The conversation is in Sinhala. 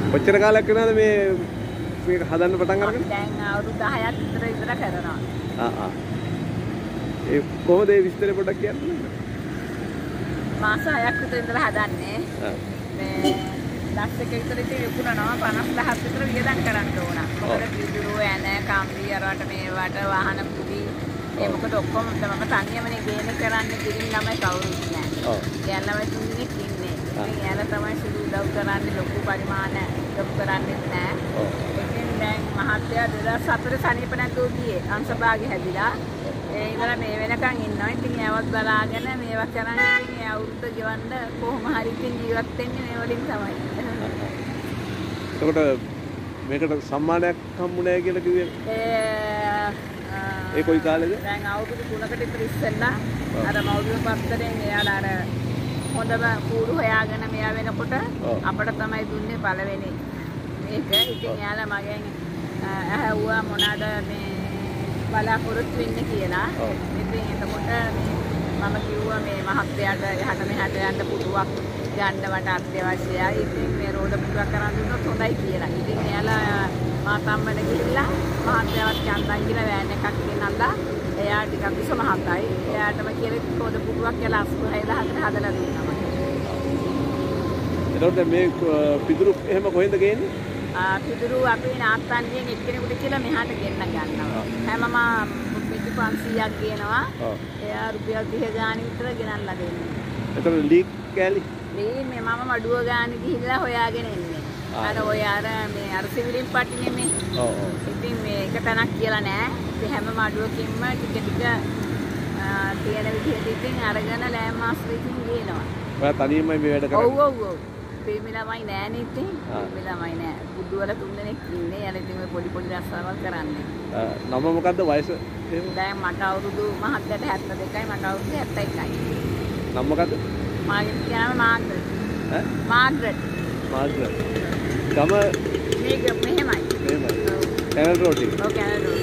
කොච්චර කාලයක් වෙනවද මේක හදන්න පටන් අරගෙන? දැන් අවුරුදු 10ක් විතර කරනවා. ඒ කොහොමද ඒ විස්තරේ පොඩ්ඩක් කියන්න? මාස 6ක් විතර ඉඳලා හදන්නේ. මේ දස් එක විතර ඉතින් විකුණනවා 50,000ක් විතර වියදම් කරන්න ඕන. මොකද පිටුරු ඇන කම්බි අරවට මේවට වාහන පුඩි ඒ මොකද ඔක්කොම මම තනියමනේ ගේන්නේ කරන්නේ කිරින් ළමයි කවුරුත් නැහැ. ඔව්. ඒ ළමයි තුන්දෙනෙක් ඉන්නේ. ඉතින් එයාලා තමයි සුළු උදව් කරන්නේ ලොකු පරිමාණ උදව් කරන්නේ නැහැ. ඔව්. ඉතින් දැන් මහත්තයා 2004 සනීප නැතුව ගියේ අංශභාගය හැදිලා. ඒ ඉඳලා මේ වෙනකන් ඉන්නවා. ඉතින් ඒවත් බලාගෙන මේවා කරන්නේ ඉතින් ඒ අවුරුද්ද ගෙවන්න කොහොම හරි ඉතින් ජීවත් වෙන්නේ මේ වලින් තමයි. එතකොට මේකට සම්මානයක් හම්බුනේ කියලා කිව්වේ? ඒ කොයි කාලෙද? දැන් අවුරුදු 3කට විතර ඉස්සෙල්ලා අර මෞලික පත්තරෙන් එයාලා අර හොඳම කූරු හොයාගෙන මෙයා වෙනකොට අපිට තමයි දුන්නේ පළවෙනි මේක. ඉතින් එයාලා මගෙන් ඇහුවා මොනවාද මේ බලාපොරොත්තු වෙන්නේ කියලා. ඉතින් එතකොට මම කිව්වා මේ මහත්තයාට එහාට මෙහාට යන්න පුටුවක් ගන්න මට අත්‍යවශ්‍යයි. ඉතින් මේ රෝද පුටුවක් කරන් දුන්නොත් හොඳයි කියලා. ඉතින් එයාලා මාතම්මඩ ගිහිල්ලා මහත්තයාවත් යන්නම් කියලා වෑන් එකක් ගෙනල්ලා එයා ටිකක් විස මහත්තයි. එයාටම කියලා රෝද පුටුවක් කියලා 86000 හදලා දුන්නා. එතකොට මේ පිටුරු එහෙම කොහෙන්ද ගේන්නේ? පිටුරු අපි නාත්තන්ගෙන් එක්කෙනෙකුට කියලා මෙහාට ගෙන්න ගන්නවා. හැමම පිටු 500ක් ගේනවා. එයා රුපියල් 30 ගාන විතර ගෙනල්ලා දෙන්නේ. එතකොට ලීක් කෑලි? මේ මම මඩුව ගාන ගිහිල්ලා හොයාගෙන එන්නේ. අර ඔය අර සිවිලින් පට්ටිනේ මේ. ඔව්. ඉතින් මේ එක තැනක් කියලා නෑ. ඉතින් හැම මඩුවකින්ම ටික තියෙන විදිහට ඉතින් අරගෙන ලෑම් මාස්ටරකින් ගේනවා. ඔයා තනියමයි මේ වැඩ කරන්නේ? ඔව් ඔව් ඔව්. ප්‍රේමී ළමයි නෑනේ ඉතින්. ප්‍රේමී ළමයි නෑ. බුදු වල 3 දෙනෙක් ඉන්නේ. යන ඉතින් ඔය පොඩි රස්සාවල් කරන්නේ. නම මොකද්ද වයස? දැන් මට අවුරුදු මහත්තයට 72යි මට අවුරුදු 71යි. නම මොකද්ද? මාගේ නම මාග්‍රට්. මාග්‍රට්. මාග්‍රට්. ගම මේක මෙහෙමයි. මෙහෙමයි. කැනල් රෝඩ් එක. ඔව් කැනල් රෝඩ්.